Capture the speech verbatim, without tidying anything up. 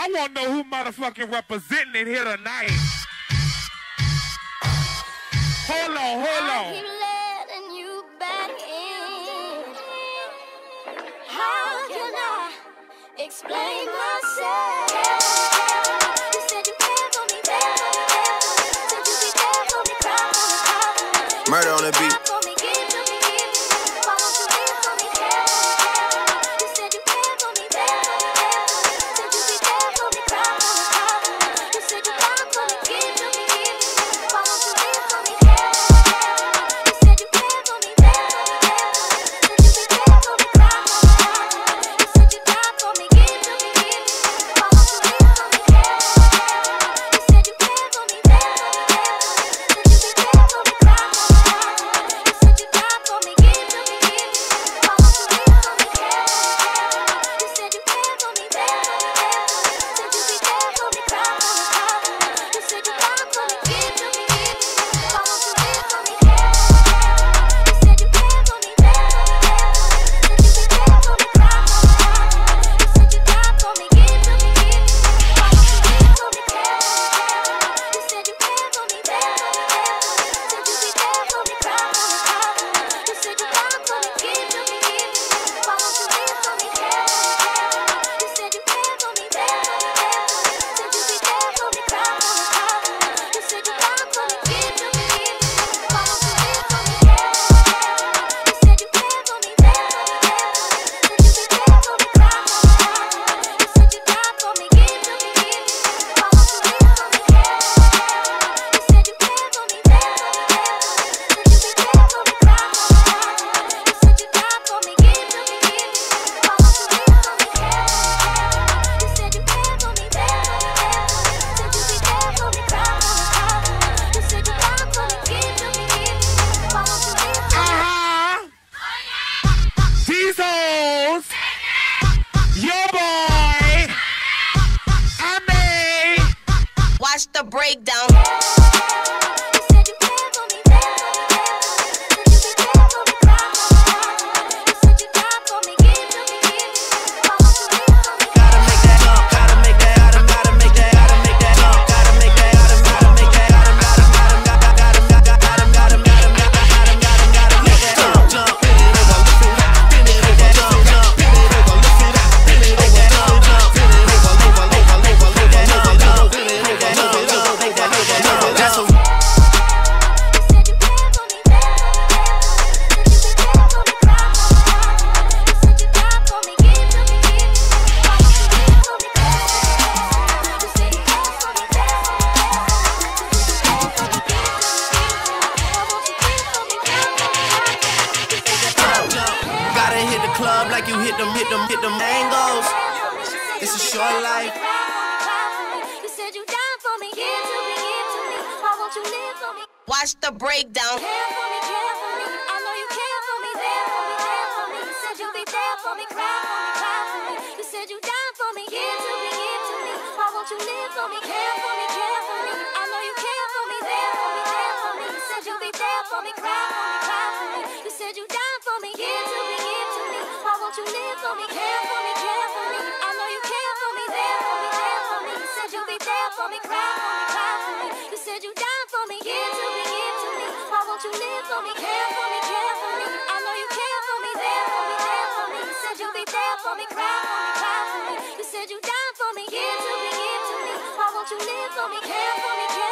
I want to know who motherfucking representing it here tonight. Hold on, hold on. I keep letting you back in. How can I explain myself? You said you cared for me, there for me, there for me. Said you be there for me, cry for me, cry for me. Murda on the beat. For me, give to me, give to me. Why won't you live for me, care? You said you cared for me, there for me, there for me. Said you be there for me, cry for me, cry for me. You said you cry for me, give to me, give to me. Why won't you live for me, care? You said you cared for me, there for me, there for me. Said you be there for me, cry for me, cry for me. You said you die for me, give to me, give to me. Why won't you live for me, care? You said you cared for me, there for me, there for me. Said you be there for me, cry for me, cry for me. You said you die for me, give to me, give to me. Why won't you live for me, care? You said you cared for me, there for me, there for me. Said you be there for me, cry for me, cry for me. You said you die for me, give to me, give to me. Why won't you live for me, care? You said you cared for me, there for me, there for me. Said you be there for me, cry for me, cry for me. You said you die for me, give to me, give to me. Why won't you live for me, care? You said you cared for me, there for me, there for me. Said you be there for me, cry for me, cry for me. You said you die for me, give to me, give to me. Why won't you live for me, care? You said you cared for me, there for me, there for me. Said you be there for me, cry for me, cry for me. You said you die for me, give to me, give to me. Why won't you live for me, care? You said you cared for me, there for me, there for me. Said you be there for me, cry for me, cry for me. You said you die for me, give to me, give to me. Why won't you live for me, care? You said you cared for me, there for me, there for me. Said you be there for me, cry for me, cry for me. You said you die for me, give to me, give to me. Why won't you live for me, care? You said you cared for me, there for me, there for me. Said you be there for me, cry for me, cry for me. You said you die for me, give to me, give to me. Why won't you live for me? Uh-huh. These hoes. Your boy. I mean. Watch the breakdown. You said you cared for me, there for me, there for me. Said you be there for me, cry for me, cry for me. You said you die for me, give to me, give to me. Why won't you live for me? Gotta make that jump, gotta make that, gotta, gotta make that, gotta make that jump, gotta make that, gotta, gotta make that, gotta, gotta, gotta, gotta, gotta, gotta, gotta, gotta, gotta, gotta, gotta make that jump, jump, bend it over, lift it out, bend it over, jump, jump, bend it over, lift it out, bend it over, jump, jump, bend it over, over, over, over, over, over, that jump, jump, bend it over, jump, jump, make that, make that jump. That's what. You said you cared for me, there for me, there for me. Said you be there for me, cry for me, cry for me. You said you die for me, give to me, give to me. Why won't you live for me, care? You said you cared for me, there for me, there for me. Said you be there for me, give to me, give to me. Why won't you live for me, cry for me, cry for me. You said you Jump, jump. Gotta hit the club like you hit them, hit them, hit them angles. It's a short life. You said you died for me, give to me, give to me. Why won't you live for me? Watch the breakdown. Care for me, care for me. I know you care for me, there for me, there for me. You said you be there for me, cry for me, cry for me. You said you died for me, give to me, give to me. Why won't you live for me? Care for me, care for me. I know you care for me, there for me, there for me. You said you be there for me, cry for me, cry for me. You said you died for me, give to me, give to me. Why won't you live for me? Care for me, care for me. I know you care for me, there for me, there for me. You said you be there for me, cry for me, cry for me. You said you died for me, give to me, give to me. Why won't you live for me? Care for me, care for me. I know you care for me, there for me, there for me. You said you be there for me, cry for me, cry for me. You said you died for me, give to me, give to me. Why won't you live for me? Care for me, care